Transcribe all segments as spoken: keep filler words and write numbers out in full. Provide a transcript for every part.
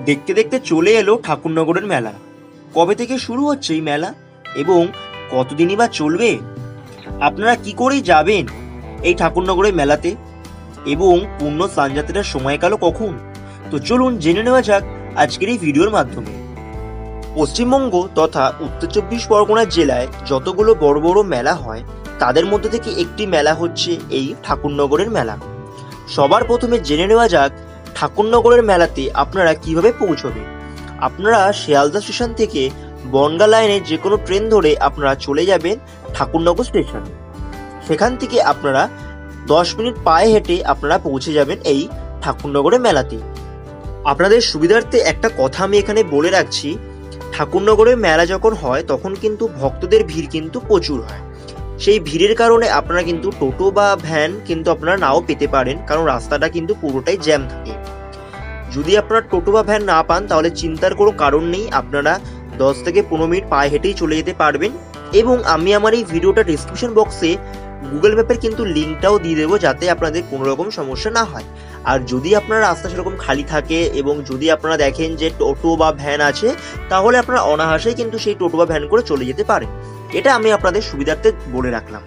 দেখতে দেখতে চলে এলো ঠাকুরনগরের মেলা। কবে থেকে শুরু হচ্ছে এই মেলা এবং কতদিনই বা চলবে? আপনারা কি করেই যাবেন এই ঠাকুরনগরের মেলাতে এবং পূর্ণ স্নানযাত্রার সময়কাল কখন? তো চলুন জেনে নেওয়া যাক আজকের এই ভিডিওর মাধ্যমে। পশ্চিমবঙ্গ তথা উত্তর চব্বিশ পরগনা জেলায় যতগুলো বড় বড় মেলা হয় তাদের মধ্যে থেকে একটি মেলা হচ্ছে এই ঠাকুরনগরের মেলা। সবার প্রথমে জেনে নেওয়া যাক ঠাকুরনগরের মেলাতে আপনারা কিভাবে পৌঁছবেন। আপনারা শিয়ালদা স্টেশন থেকে বনগাঁ লাইনে যে কোনো ট্রেন ধরে আপনারা চলে যাবেন ঠাকুরনগর স্টেশন। সেখান থেকে আপনারা দশ মিনিট পায়ে হেঁটে আপনারা পৌঁছে যাবেন এই ঠাকুরনগরের মেলাতে। আপনাদের সুবিধার্থে একটা কথা আমি এখানে বলে রাখছি, ঠাকুরনগরের মেলা যখন হয় তখন কিন্তু ভক্তদের ভিড় কিন্তু প্রচুর হয়। সেই ভিড়ের কারণে আপনারা কিন্তু টোটো বা ভ্যান কিন্তু আপনারা নাও পেতে পারেন, কারণ রাস্তাটা কিন্তু পুরোটাই জ্যাম থাকে। যদি আপনারা টোটো বা ভ্যান না পান তাহলে চিন্তার কোনো কারণ নেই, আপনারা দশ থেকে পনেরো মিনিট পায়ে হেঁটেই চলে যেতে পারবেন। এবং আমি আমার এই ভিডিওটা ডিসক্রিপশন বক্সে গুগল ম্যাপের কিন্তু লিঙ্কটাও দিয়ে দেবো, যাতে আপনাদের কোনো রকম সমস্যা না হয়। আর যদি আপনার রাস্তা সেরকম খালি থাকে এবং যদি আপনারা দেখেন যে টোটো বা ভ্যান আছে, তাহলে আপনারা অনায়াসেই কিন্তু সেই টোটো বা ভ্যান করে চলে যেতে পারেন। এটা আমি আপনাদের সুবিধার্থে বলে রাখলাম।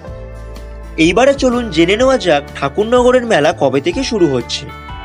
এইবারে চলুন জেনে নেওয়া যাক ঠাকুরনগরের মেলা কবে থেকে শুরু হচ্ছে।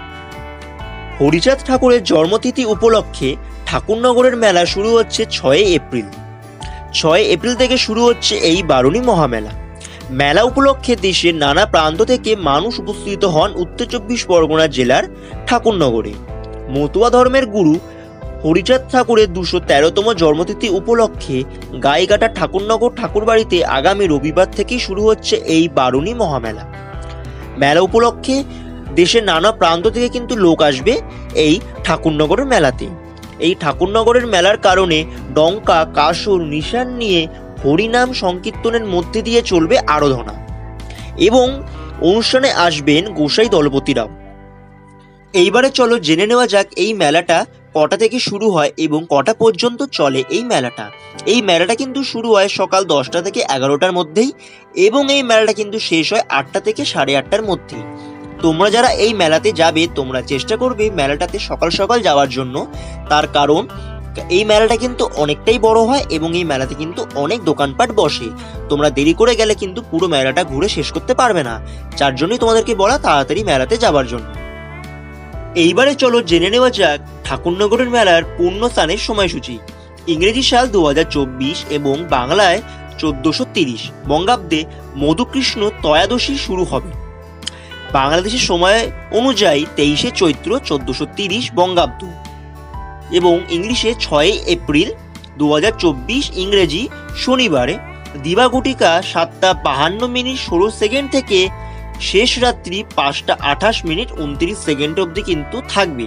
হরিচাঁদ ঠাকুরের জন্মতিথি উপলক্ষে ঠাকুরনগরের মেলা শুরু হচ্ছে ছয়ই এপ্রিল। ছয় এপ্রিল থেকে শুরু হচ্ছে এই বারুণী মহামেলা। মেলা উপলক্ষে দেশের নানা প্রান্ত থেকে মানুষ উপস্থিত হন উত্তর চব্বিশ পরগনা জেলার ঠাকুরনগরে। মতুয়া ধর্মের গুরু হরিচাঁদ ঠাকুরের দুশো তেরোতম জন্মতিথি উপলক্ষে গাইঘাটা ঠাকুরনগর ঠাকুরবাড়িতে আগামী রবিবার থেকেই শুরু হচ্ছে এই বারুণী মহামেলা। মেলা উপলক্ষে দেশের নানা প্রান্ত থেকে কিন্তু লোক আসবে এই ঠাকুরনগরের মেলাতে। এই ঠাকুরনগরের মেলার কারণে ডঙ্কা, কাসর, নিশান নিয়ে হরিনাম সংকীর্তনের মধ্যে দিয়ে চলবে আরাধনা এবং অনুষ্ঠানে আসবেন গোসাই দলপতিরাও। এইবারে চলো জেনে নেওয়া যাক এই মেলাটা কটা থেকে শুরু হয় এবং কটা পর্যন্ত চলে এই মেলাটা। এই মেলাটা কিন্তু শুরু হয় সকাল দশটা থেকে এগারোটার মধ্যেই এবং এই মেলাটা কিন্তু শেষ হয় আটটা থেকে সাড়ে আটটার মধ্যেই। তোমরা যারা এই মেলাতে যাবে তোমরা চেষ্টা করবে মেলাটাতে সকাল সকাল যাওয়ার জন্য, তার কারণ এই মেলাটা কিন্তু অনেকটাই বড় হয় এবং এই মেলাতে কিন্তু অনেক দোকানপাট বসে। তোমরা দেরি করে গেলে কিন্তু পুরো মেলাটা ঘুরে শেষ করতে পারবে না, যার জন্যই তোমাদেরকে বলা তাড়াতাড়ি মেলাতে যাওয়ার জন্য। এইবারে চলো জেনে নেওয়া যাক ঠাকুরনগরের মেলার পূর্ণ স্নানের সময়সূচি। ইংরেজি সাল দু হাজার চব্বিশ এবং বাংলায় চোদ্দশো তিরিশ বঙ্গাব্দে মধুকৃষ্ণ ত্রয়োদশী শুরু হবে। বাংলাদেশের সময় অনুযায়ী তেইশে চৈত্র চোদ্দশো তিরিশ বঙ্গাব্দ এবং ইংলিশে ছয়ই এপ্রিল দু হাজার চব্বিশ ইংরেজি শনিবারে দিবাঘটিকা সাতটা বাহান্ন মিনিট ষোলো সেকেন্ড থেকে শেষ রাত্রি পাঁচটা আঠাশ মিনিট উনত্রিশ সেকেন্ড অবধি কিন্তু থাকবে।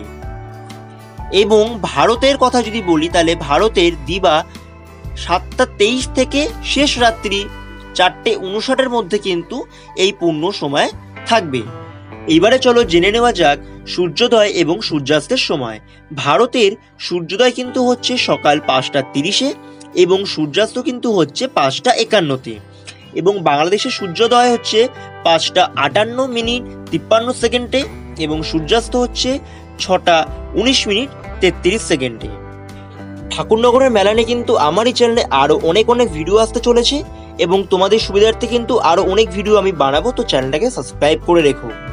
এবং ভারতের কথা যদি বলি তাহলে ভারতের দিবা সাতটা তেইশ থেকে শেষ রাত্রি চারটে উনষাটের মধ্যে কিন্তু এই পূর্ণ সময় থাকবে। এইবারে চলো জেনে নেওয়া যাক সূর্যোদয় এবং সূর্যাস্তের সময়। ভারতের সূর্যোদয় কিন্তু হচ্ছে সকাল পাঁচটা তিরিশে এবং সূর্যাস্ত কিন্তু হচ্ছে পাঁচটা একান্নতে এবং বাংলাদেশের সূর্যোদয় হচ্ছে পাঁচটা আটান্ন মিনিট তিপ্পান্ন সেকেন্ডে এবং সূর্যাস্ত হচ্ছে ছটা উনিশ মিনিট তেত্রিশ সেকেন্ডে। ঠাকুরনগরের মেলা নিয়ে কিন্তু আমার এই চ্যানেলে আরও অনেক অনেক ভিডিও আসতে চলেছে এবং তোমাদের সুবিধার্থে কিন্তু আরও অনেক ভিডিও আমি বানাবো, তো চ্যানেলটাকে সাবস্ক্রাইব করে রেখো।